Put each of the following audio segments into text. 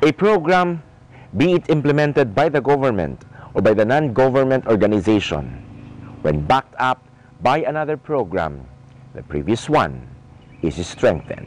A program, be it implemented by the government or by the non-government organization, when backed up by another program, the previous one is strengthened.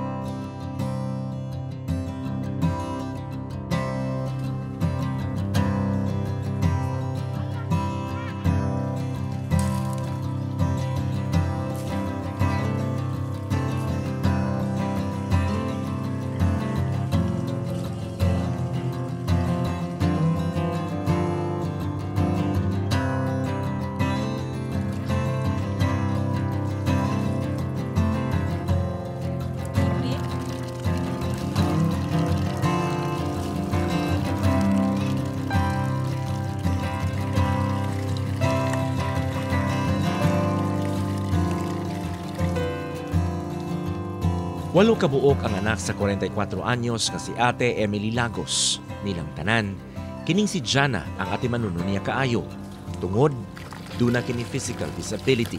Walo kabuok ang anak sa 44 anyos nga si Ate Emily Lagos. Nilang tanan, kining si Jana ang ati manuno niya kaayo. Tungod, duna kini physical disability.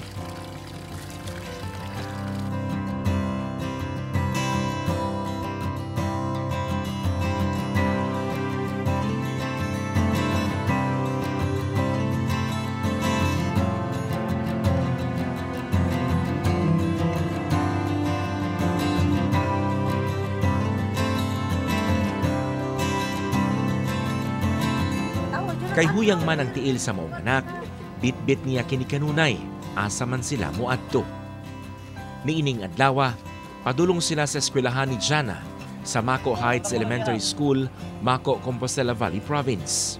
Kay huyang man ang tiil sa maong anak, bit-bit niya kinikanunay, asa man sila moadto. Niining adlaw, padulong sila sa eskwelahan ni Jana sa Mako Heights Elementary School, Mako, Compostela Valley Province.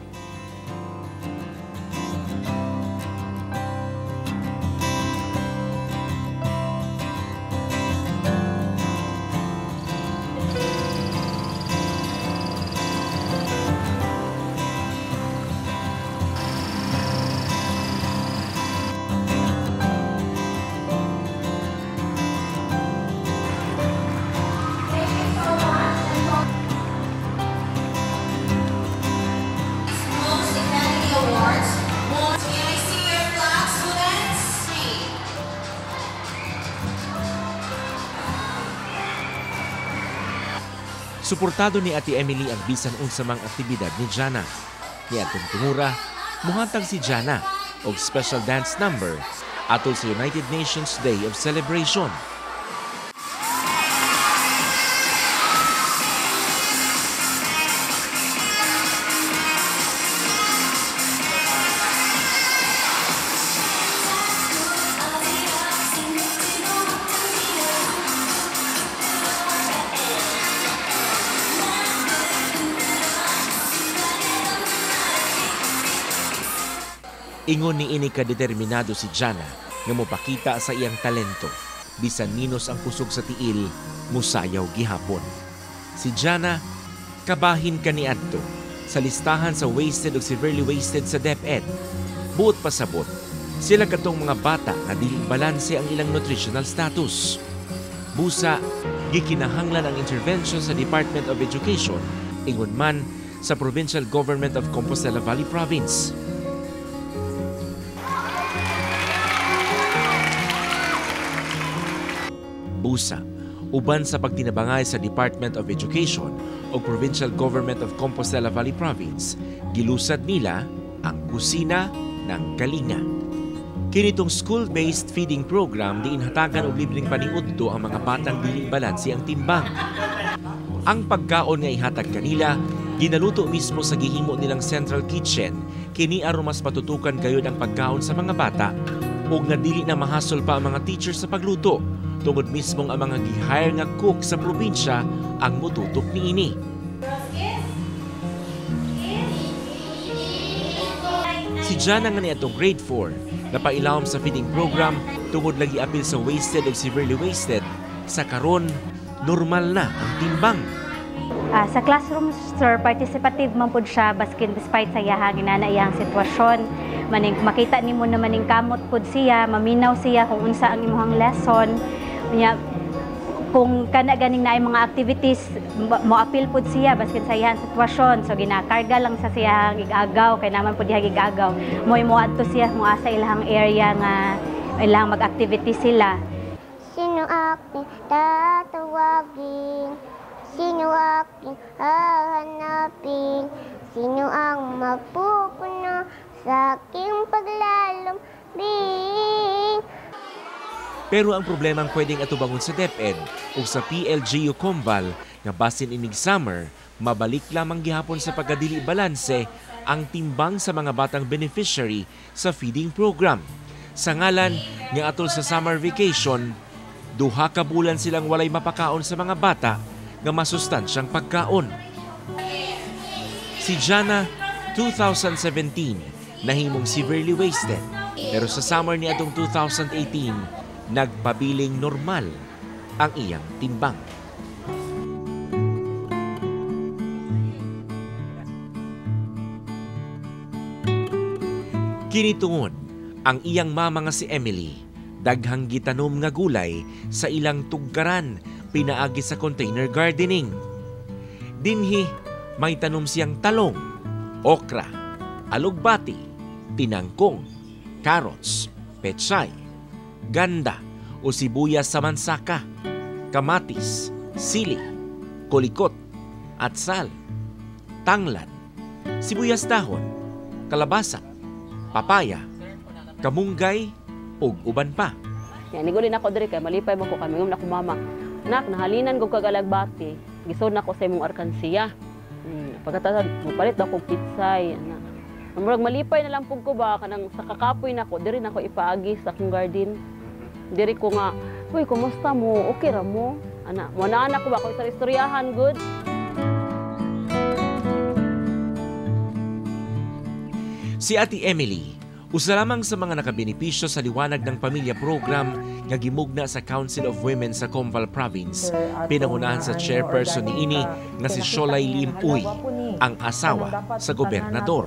Suportado ni Ate Emily ang bisan unsa mang aktibidad ni Jana. Ni atong tungura, muhatag si Jana og special dance number atol sa United Nations Day of Celebration. Ingon ni ini kadeterminado si Jana nga mopakita sa iyang talento. Bisan minos ang kusog sa tiil, musayaw gihapon. Si Jana, kabahin kaniadto sa listahan sa wasted o severely wasted sa DepEd. Buot pasabot, sila katong mga bata nga dili balanse ang ilang nutritional status. Busa, gikinahanglan ang intervention sa Department of Education, ingon man sa Provincial Government of Compostela Valley Province. Busa, uban sa pagtinabangay sa Department of Education o Provincial Government of Compostela Valley Province, gilusad nila ang kusina ng kalinga. Kinitong school-based feeding program di inhatagan og libreng paniudto ang mga batang dili balanse ang timbang. Ang pagkaon nga ihatag kanila ginaluto mismo sa gihimo nilang central kitchen, kini aron mas matutukan gayud ang pagkaon sa mga bata ug nga dili na mahasol pa ang mga teachers sa pagluto. Tungod mismong ang mga gi-hire nga cook sa probinsya ang mututok niini. Si Jana nga niadtong grade 4 napailawom sa feeding program tungod lagi apil sa wasted o severely wasted. Sa karon, normal na ang timbang. Sa classroom, sir, participative man pud siya baskin despite sa iyang ginanaiyang sitwasyon. Maning makita nimo na maning kamot pud siya, maminaw siya kung unsa ang imong lesson. Nya kung kana ganing naay mga activities mo appeal pud siya baskin sa iyang sitwasyon, so ginakarga lang sa siya gigagaw kay naman pud diha gigagaw mo adto siya mo asa ilang area nga ilang mag-activity sila. Sino aking tatawagin Sino aking hahanapin? Sino ang mapupuno sa aking paglalambing? Pero ang problema ang pwedeng atubangon sa DepEd o sa PLGU Comval nga basin inig summer, mabalik lamang gihapon sa pagkadili balanse ang timbang sa mga batang beneficiary sa feeding program. Sa ngalan nga atol sa summer vacation, duha ka bulan silang walay mapakaon sa mga bata nga masustansyang pagkaon. Si Jana, 2017, nahimong severely wasted. Pero sa summer ni atong 2018, nagpabiling normal ang iyang timbang. Kinitungon ang iyang mama nga si Emily, daghang gitanom nga gulay sa ilang tugkaran pinaagi sa container gardening. Dinhi may tanom siyang talong, okra, alugbati, tinangkong, carrots, pechay, ganda o sibuyas sa mansaka, kamatis, sili, kulikot, atsal, tanglad, sibuyas dahon, kalabasa, papaya, kamunggay ug uban pa. Yan nigulin ako diri kay malipay mo ko kami ngum na ko mama. Nak nahalinan ko kag alagbati, gisod nako sa imong arkansiya. Pagkatapos mupalit ako pitsay ana. Murag malipay na lang pug ko ba kanang sa kakapoy nako diri nako ipaagi sa akong garden. Diri ko nga, "Uy, kumusta mo? Okay ra mo?" Ana, mo na anak ko ba ko sa istoryahan good. Si Ate Emily, usa lamang sa mga nakabenepisyo sa Liwanag ng Pamilya program nga gimugna sa Council of Women sa Comval Province. Pinangunahan sa chairperson ni ini nga si Sholay Lim Uy, ang asawa sa gobernador.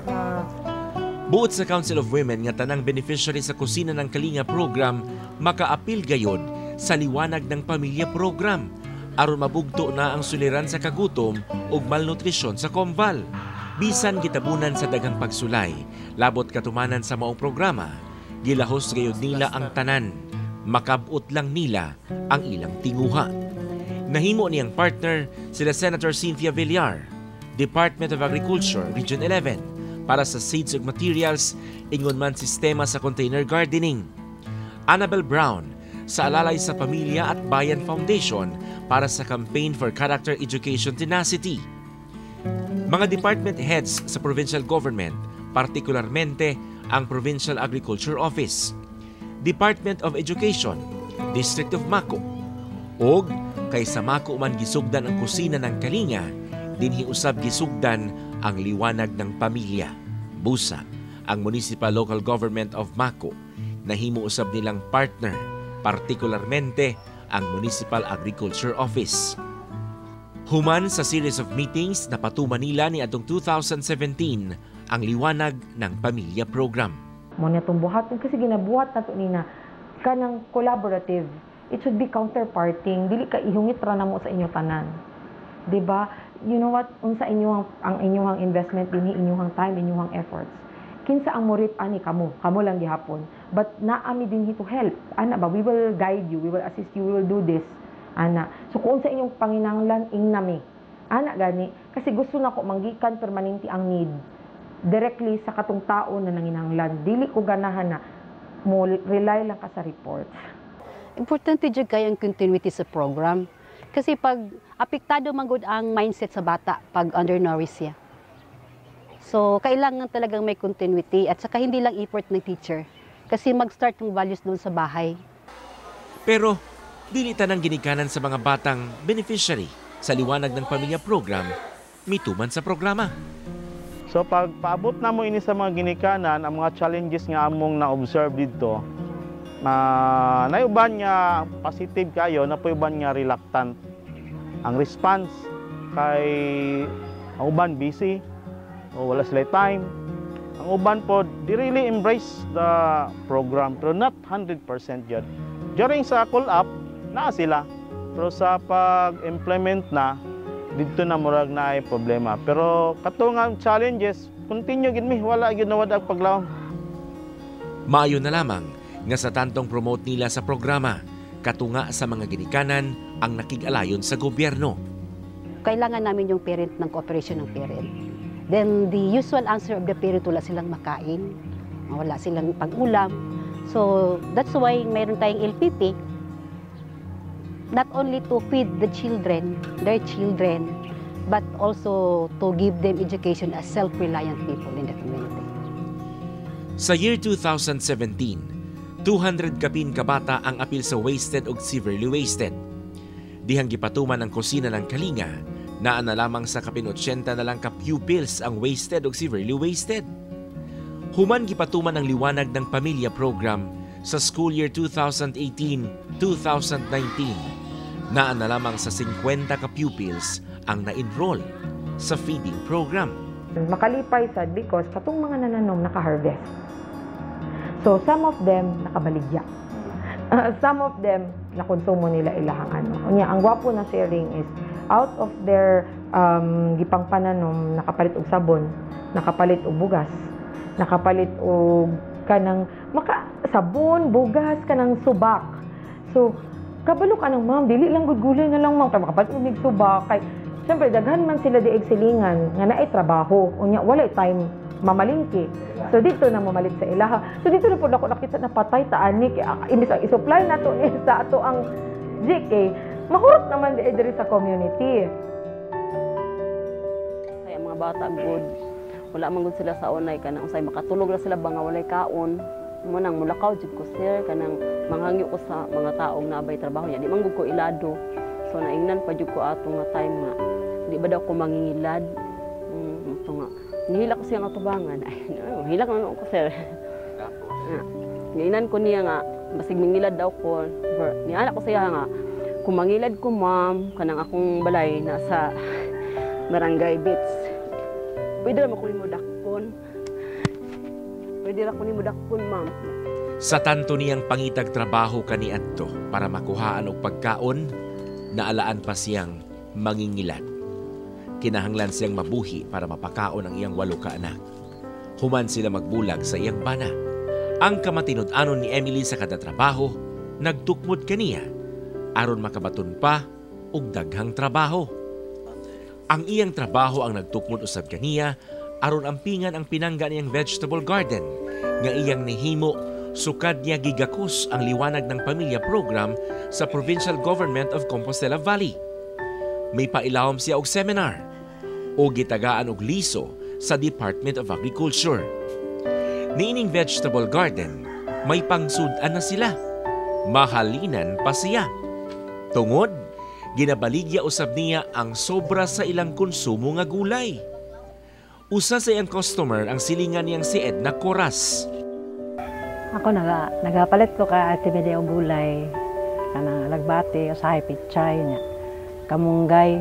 Buot sa Council of Women nga tanang beneficiary sa Kusina ng Kalinga program makaapil gayod sa Liwanag ng Pamilya program aron mabugto na ang suliran sa kagutom ug malnutrisyon sa Comval. Bisan gitabunan sa daghang pagsulay, labot katumanan sa maong programa, gilahos gayud nila ang tanan, makabut lang nila ang ilang tinguha. Nahimo niyang partner sila Senator Cynthia Villar, Department of Agriculture, Region 11, para sa seeds ug materials, ingon man sistema sa container gardening. Annabel Brown, sa Alalay sa Pamilya at Bayan Foundation para sa Campaign for Character Education Tenacity. Mga department heads sa provincial government, partikularmente ang Provincial Agriculture Office, Department of Education, District of Mako, og kay sa Mako man gisugdan ang Kusina ng Kalinga, dinhi usab gisugdan ang Liwanag ng Pamilya. Busa, ang Municipal Local Government of Mako, nahimo usab nilang partner, partikularmente ang Municipal Agriculture Office. Human sa series of meetings na patuman nila ni atong 2017 ang Liwanag ng Pamilya program. Mo niya itong buhaton kasi ginabuhat na ito nina kanang collaborative. It should be counterparting. Dili ka ihungit ra na mo sa inyo tanan. Diba? You know what? Unsa inyong ang inyong investment dinhi, inyong time, inyong efforts. Kinsa ang morit ani kamo lang gihapon. But naami dinhi to help. Ana ba, we will guide you, we will assist you, we will do this. Ana. So kung sa inyong panginanglan, ingnami. Ana gani. Kasi gusto na ko manggikan permanente ang need. Directly sa katong tao na nanginanglan. Dili ko ganahan na mo rely lang ka sa reports. Importante jud kay ang continuity sa program. Kasi pag apektado man gud ang mindset sa bata pag undernourished siya. So kailangan talagang may continuity at saka hindi lang effort ng teacher. Kasi mag-start yung values doon sa bahay. Pero dili tanang ginikanan sa mga batang beneficiary sa Liwanag ng Pamilya program, mituman sa programa. So pag paabot na mo ini sa mga ginikanan, ang mga challenges nga among na-observe dito, nayuban nga positive kayo, napayuban nga reluctant. Ang response kay ang uban busy o wala sila time. Ang uban po, they really embrace the program pero not 100% yet. During sa call-up, na sila. Pero sa pag-implement na, dito na murag na ay problema. Pero katong challenges, continue gid mi, wala gyud nawad ang paglawom. Maayo na lamang nga sa tantong promote nila sa programa, katunga sa mga ginikanan ang nakig-alayon sa gobyerno. kailangan namin yung parent ng cooperation ng parent. Then the usual answer of the parent, wala silang makain, wala silang pag-ulam. So that's why mayroon tayong LPP, not only to feed the children, their children, but also to give them education as self-reliant people in the community. Sa year 2017, 200 kapin kabata ang apil sa wasted o severely wasted. Dihang gipatuman ang kusina ng Kalinga, naa na lamang sa kapin 80 na lang ka pupils ang wasted o severely wasted. Human gipatuman ang Liwanag ng Pamilya program sa school year 2018-2019. Naa na lamang sa 50 ka pupils ang na-enroll sa feeding program. Makalipay sad because katong mga nananom naka-harvest. So some of them nakabaligya. Some of them nakonsumo nila ilahang ano. Unya ang gwapo na sharing is out of their gipang pananom nakapalit og sabon, nakapalit og bugas, nakapalit og kanang sabon, bugas, kanang subak. So kabalo ka ng ma'am, dili lang gulay na lang ma'am kay makapalit og mig subak kay siyempre daghan man sila di silingan nga naay trabaho. Unya walay time mamalingki. So dito na mamalit sa ilaha. So dito na po ako nakita na patay taani kay imbis ang i-supply nato ni sa ato ang GK, mahurot naman diri sa community. Kaya mga bata good, wala man gud sila sa unay kanang usay makatulog na sila ba nga walay kaon. Mo nang mulakaw jud ko sir kanang manghangyo ko sa mga taong nabay trabaho niya. Di man gud ko ilado. So naingnan pa jud ko ato nga time nga di ba daw ko mangingilad. Ito nga nihila ko siya nga tubangan. Ay, hilak na ko sir. Ngayon ko niya nga, basig mangilad daw ko. Niala ko siya nga, kung mangilad ko ma'am, kanang akong balay nasa Barangay Beach. Pwede naman ko ni mo dakpon. Pwede na ko ni mo dakpon ma'am. Sa tanto niyang pangitag trabaho kani adto para makuhaan og pagkaon, naalaan pa siyang mangingilad. Kinahanglan siyang mabuhi para mapakaon ang iyang 8 ka anak. Human sila magbulag sa iyang bana. Ang kamatinud-anon ni Emily sa kada trabaho, nagtukmod kaniya aron makabaton pa og daghang trabaho. Ang iyang trabaho ang nagtukmod usab kaniya aron ampingan ang pinangga niyang vegetable garden nga iyang nihimo sukad niya gigakos ang Liwanag ng Pamilya program sa Provincial Government of Compostela Valley. May pailawom siya og seminar o gitagaan og liso sa Department of Agriculture. Niining vegetable garden, may pangsudan na sila. Mahalinan pa siya. Tungod, ginabaligya usab niya ang sobra sa ilang konsumo nga gulay. Usa sa iyang customer ang silingan niyang si Edna Coras. Ako nagapalit ko ka ati bili og gulay kanang alagbati usahay pichay niya. Kamunggay.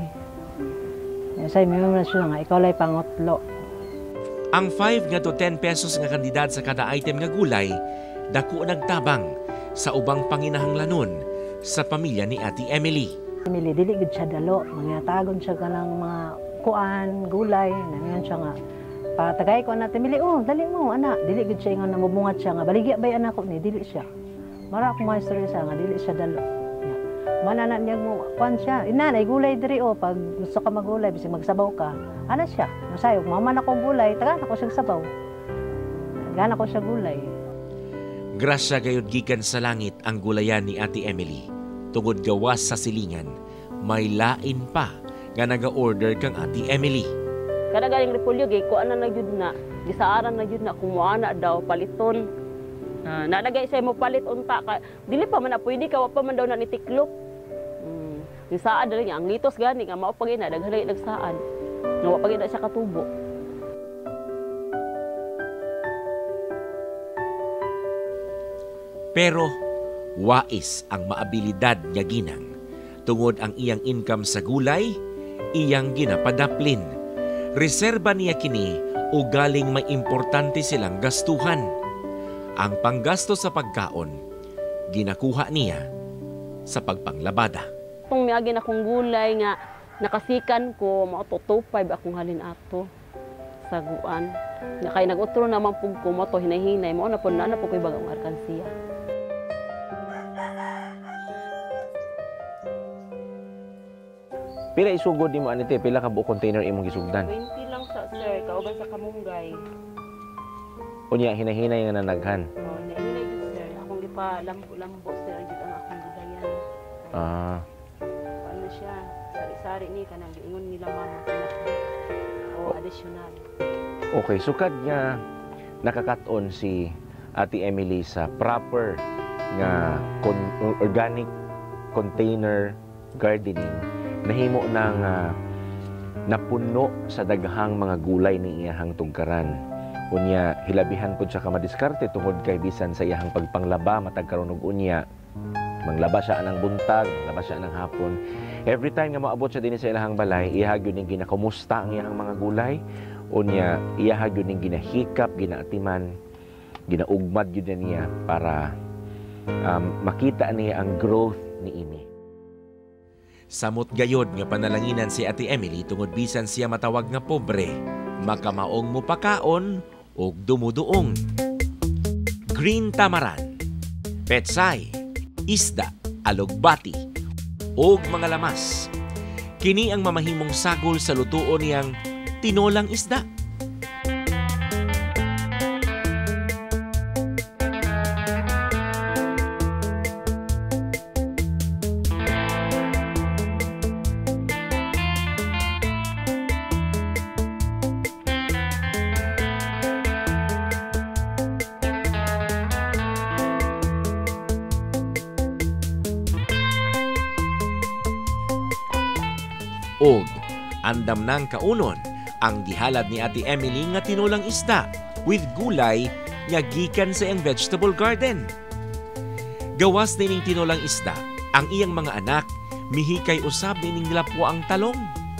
Say mo na siya nga ikaw lay pangutlo. Ang 5 nga to 10 pesos nga kandidat sa kada item nga gulay, dako nagtabang sa ubang panginahanglanon sa pamilya ni Ate Emily. Emily, dili gud siya dalo, mga tagon siya kanang mga kuan, gulay, nangan siya nga. Patagay ko na Emily, oh, dali mo, ana, dili gud siya nga namubungat siya nga, baligya bay anak ko ni, dili siya. Mara ako mga istorya siya nga, dili siya dalo. Manana niya mo, kuan siya, inanay, gulay diri o, pag gusto ka magulay, bisig magsabaw ka, ana siya, masayog, maman ako gulay, tagan ako siya sabaw. Tagan ako siya gulay. Grasya gayud gikan sa langit ang gulayan ni Ate Emily. Tungod gawas sa silingan, may lain pa nga naga-order kang Ate Emily. Kada galing repolyo, kuan na jud na, gisaaran na jud na, kumuana daw, paliton. Nalagay siya mo palit unta ka, dili pa man na pwede ka, wa pa man daw na nitiklop. Yung saad rin niya, ang litos gani nga maupagin na, daghalay nagsaad. Nawapagin na siya katubo. Pero wais ang maabilidad niya ginang. Tungod ang iyang income sa gulay, iyang ginapadaplin. Reserba niya kini o galing may importante silang gastuhan. Ang panggasto sa pagkaon, ginakuha niya sa pagpanglabada. Kung miagi na akong gulay nga nakasikan ko, mga 2.5 akong halin ato sa guan. Kaya nag-utro naman po ko, mga to hinay-hinay, mga na po ko ibagang arkansiya. Pila isugod nimo anite, pila ka buok container imong gisugdan? 20 lang sa sir, kauban sa kamunggay. Unya hinahinay nga nanaghan. Oh, nahinay gid sir. Akong gipa lambo sir gid ang akong gidayan. Ah. Ano siya? Sari-sari ni kanang giingon nila mama o additional. Okay, so kad nga nakakat-on si Ate Emily sa proper nga organic container gardening, nahimo nang napuno sa daghang mga gulay ni iyahang tugkaran. Unya hilabihan pud siya ka madiskarte tungod kay bisan sa iyahang pagpanglaba matag karon og unya manglaba siya anang buntag, manglaba siya anang hapon. Every time nga moabot siya dinhi sa ilahang balay, iyaha gyud ning ginakumusta ang iyahang mga gulay. Unya iyaha gyud ning ginahikap, ginaatiman, ginaugmad gyud niya para makita niya ang growth ni ini. Samot gayod nga panalanginan si Ate Emily tungod bisan siya matawag nga pobre, makamaong mo pakaon o dumuduong. Green tamaran, petsay, isda, alugbati, o mga lamas. Kini ang mamahimong sagol sa lutuon niyang tinolang isda. Og andam nang kaunon ang gihalad ni Ate Emily nga tinulang isda with gulay nga gikan sa iyang vegetable garden. Gawas nining tinulang isda, ang iyang mga anak mihikay usab nining lapwa ang talong.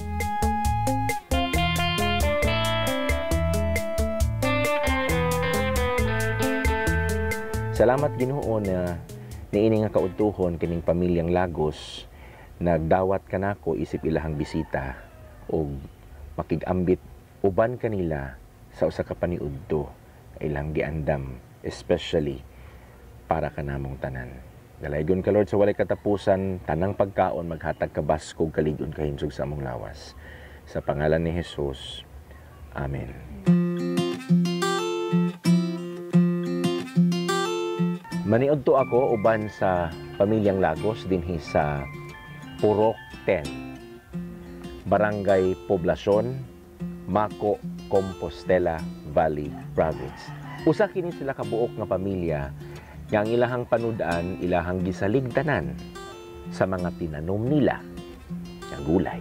Salamat Ginoo na niini nga kaudtuhon kining pamilyang Lagos. Nagdawat kanako isip ilahang bisita o makigambit uban kanila sa usa ka paniudto ilang giandam, especially para kanamong tanan. Dalaygon ka Lord sa walay katapusan, tanang pagkaon maghatag ka baskog kalig-on kahinsog sa among lawas. Sa pangalan ni Jesus. Amen. Maniudto ako uban sa pamilyang Lagos dinhi sa Purok 10, Barangay Poblacion, Maco, Compostela Valley Province. Usa kini sila kabuok nga pamilya nga ang ilahang panudan, ilahang gisaligtanan sa mga tinanom nila nga gulay.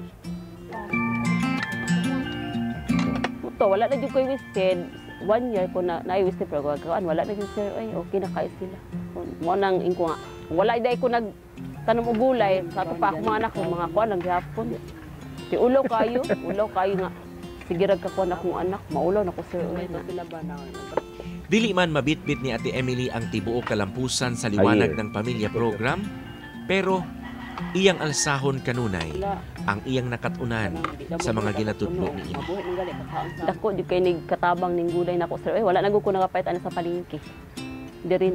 Puto, wala na jud koy wasted. 1 year ko na wasted pero gawaan wala na jud sir. Ay, okay na kay sila. Mo nang ingko nga. Wala day ko tanom og gulay sa ato pa ako mga anak ko mga kuan lang gihapon. Ti ulaw kayo nga. Sige rag ka kuan akong anak, maulaw na ko sir. Dili man mabitbit ni Ate Emily ang tibuok kalampusan sa liwanag ng pamilya program, pero iyang alsahon kanunay ang iyang nakatunan sa mga ginatudlo ni ina. Dako jud kay nig katabang ning gulay nako sir. Wala na gud ko nagapait ana sa palengke. Diri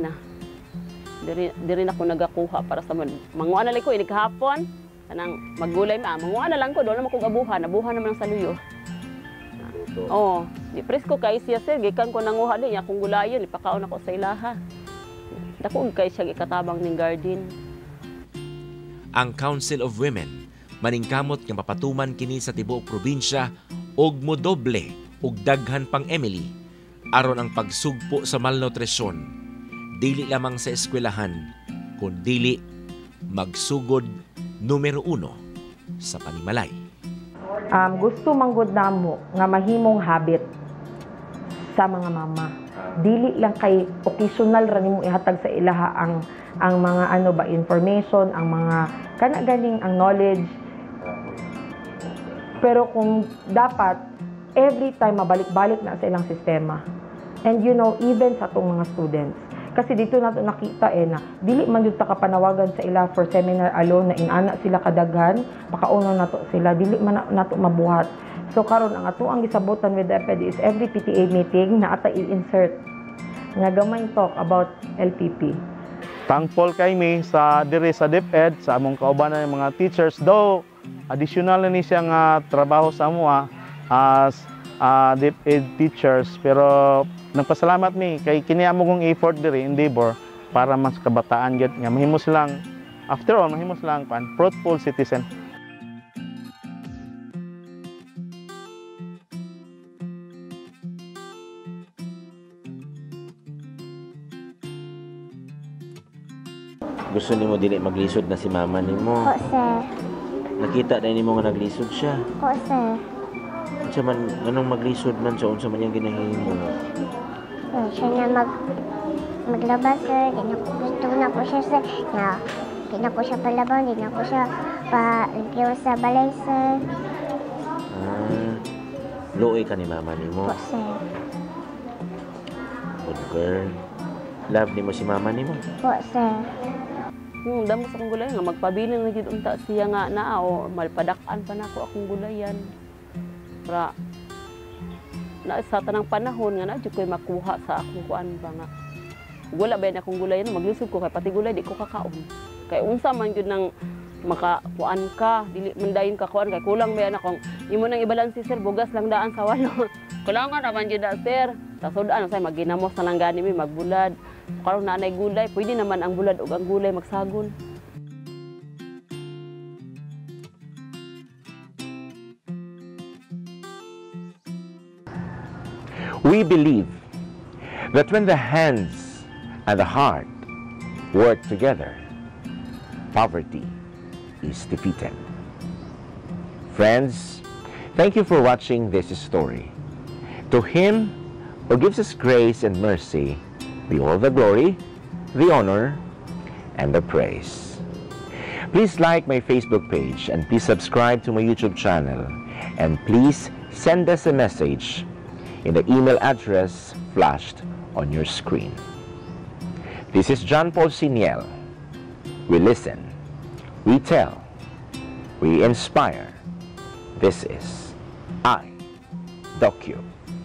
na ako nagakuha para sa manguha na lang ko inig hapon kanang maggulay manguha na lang ko doon na ko abuhan naman sa luyo. Di presko kay siya sir gikan ko nanguha din akong gulayon ipakaon ako sa ilaha. Dako kay siya gikatabang ning garden. Ang Council of Women maningkamot nga mapatuman kini sa tibuok probinsya og modoble og daghan pang Emily aron ang pagsugpo sa malnutrisyon dili lamang sa eskwelahan kundi magsugod numero 1 sa panimalay. Gusto manggod namo nga mahimong habit sa mga mama. Dili lang kay occasional ra nimo ihatag sa ilaha ang mga information, ang mga kana ganing ang knowledge. Pero kung dapat every time mabalik-balik na sa ilang sistema. And even sa atong mga students. Kasi dito nato nakita na dili man jud ta kapanawagan sa ila for seminar alone na inana sila kadaghan, makauno nato sila dili man nato mabuhat. So karon ang ato ang gisabotan with the EPED is every PTA meeting na ata i-insert nga gamay talk about LPP. Thankful kay mi sa diri sa DepEd sa among kaubanan ng mga teachers though additional na ni siya nga trabaho sa mua as deep ed teachers, pero nagpasalamat mi kay kiniamo kong effort diri endeavor para mas kabataan gyud nga mahimo silang, after all mahimo silang fruitful citizen. Gusto nimo dili maglisod na si mama nimo? Po, sir. Nakita na nimo nga naglisod siya. Po, sir. Unsa man anong maglisod man sa unsa man yang ginahimo? Siya na maglaba, sir. Gusto na po siya, sir. Di na po siya palabaw, di na po siya pa-ligaw sa balay, sir. Luoy ka ni mama nimo? Po, sir. Good girl. Love nimo si mama nimo? Po, sir. Damo sa akong gulay nga magpabiling na gid unta siya nga naa o malpadak-an pa nako akong gulayan. Para na sa tanang panahon nga na jud koy makuha sa akong kuan ba nga. Wala ba na akong gulayan maglusod ko kay pati gulay di ko kakaon. Kay unsa man jud nang makakuan ka, dili man dayon ka kuan kay kulang ba na kung imo nang ibalansi sir bugas lang daan sa walo. Kulang nga naman jud sir. Sa sudaan say maginamos na lang gani mi magbulad. Karon nanay gulay, pwede naman ang bulad ug ang gulay magsagol. We believe that when the hands and the heart work together, poverty is defeated. Friends, thank you for watching this story. To Him who gives us grace and mercy, be all the glory, the honor, and the praise. Please like my Facebook page and please subscribe to my YouTube channel. And please send us a message in the email address flashed on your screen. This is John Paul SENIEL. We listen, we tell, we inspire. This is iDocu.